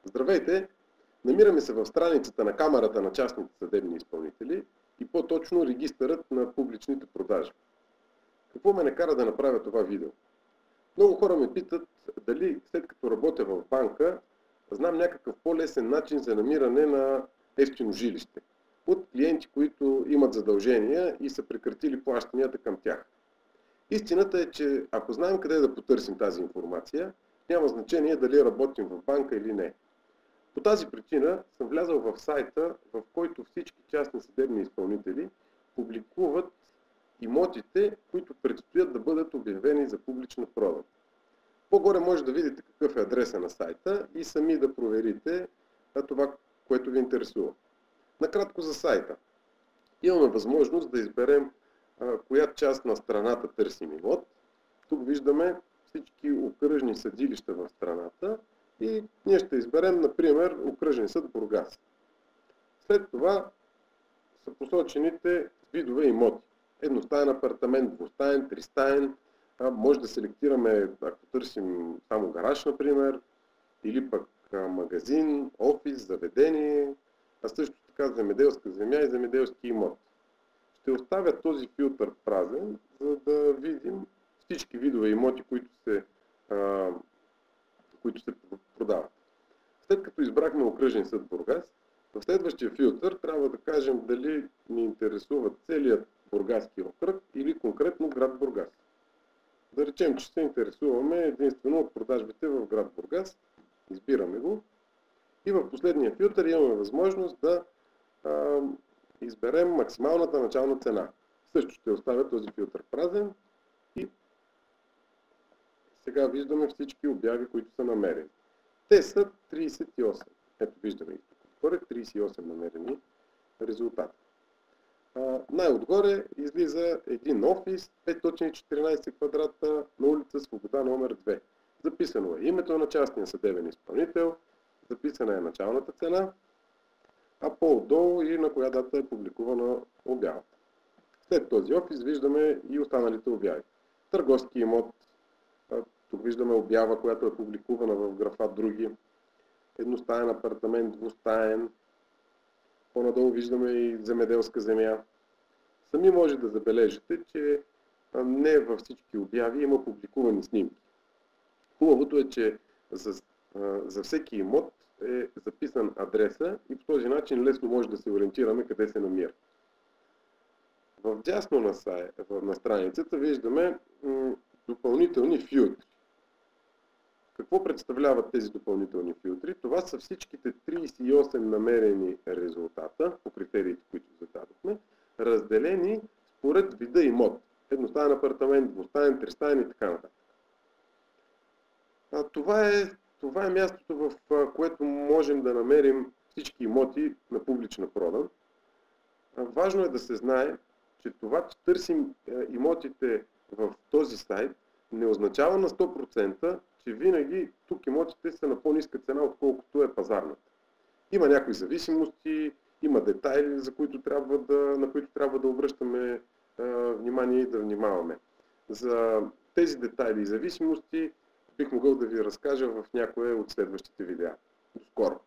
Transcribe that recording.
Здравейте! Намираме се в страницата на Камарата на частните съдебни изпълнители и по-точно регистърът на публичните продажби. Какво ме накара да направя това видео? Много хора ме питат дали след като работя в банка, знам някакъв по-лесен начин за намиране на евтино жилище от клиенти, които имат задължения и са прекратили плащанията към тях. Истината е, че ако знаем къде да потърсим тази информация, няма значение дали работим в банка или не. По тази причина съм влязъл в сайта, в който всички частни съдебни изпълнители публикуват имотите, които предстоят да бъдат обявени за публична продан. По-горе може да видите какъв е адреса на сайта и сами да проверите това, което ви интересува. Накратко за сайта. Имаме възможност да изберем коя част на страната търсим имот. Тук виждаме всички окръжни съдилища в страната и ние ще изберем, например, окръжен съд Бургас. След това са посочените видове имоти. Едностаен апартамент, двустаен, тристаен. Може да селектираме, ако търсим само гараж, например, или пък магазин, офис, заведение, а също така земеделска земя и земеделски имот. Ще оставя този филтър празен, за да видим всички видове имоти, които се продават. След като избрахме окръжен съд Бургас, в следващия филтър трябва да кажем дали ни интересува целият бургаски окръг или конкретно град Бургас. Да речем, че се интересуваме единствено от продажбите в град Бургас. Избираме го. И в последния филтър имаме възможност да изберем максималната начална цена. Също ще оставя този филтър празен и сега виждаме всички обяви, които са намерени. Те са 38. Ето виждаме ги тук. Отгоре 38 намерени резултати. Най-отгоре излиза един офис, 514 квадрата на улица Свобода номер 2. Записано е името на частния съдебен изпълнител, записана е началната цена, а по-отдолу и на коя дата е публикувана обявата. След този офис виждаме и останалите обяви. Търговски имот, тук виждаме обява, която е публикувана в графа други. Едностаен апартамент, двустаен. По-надолу виждаме и земеделска земя. Сами може да забележите, че не във всички обяви има публикувани снимки. Хубавото е, че за всеки имот е записан адреса и по този начин лесно може да се ориентираме къде се намира. В дясно на страницата виждаме допълнителни филтри. Какво представляват тези допълнителни филтри? Това са всичките 38 намерени резултата по критериите, които зададохме, разделени според вида имот. Едностаен апартамент, двустаен, тристаен и така нататък. Това е мястото, в което можем да намерим всички имоти на публична продан. Важно е да се знае, че това, че търсим имотите в този сайт, не означава на 100%, че винаги тук имотите са на по-ниска цена, отколкото е пазарната. Има някои зависимости, има детайли, на които трябва да обръщаме внимание и да внимаваме. За тези детайли и зависимости бих могъл да ви разкажа в някое от следващите видеа. До скоро!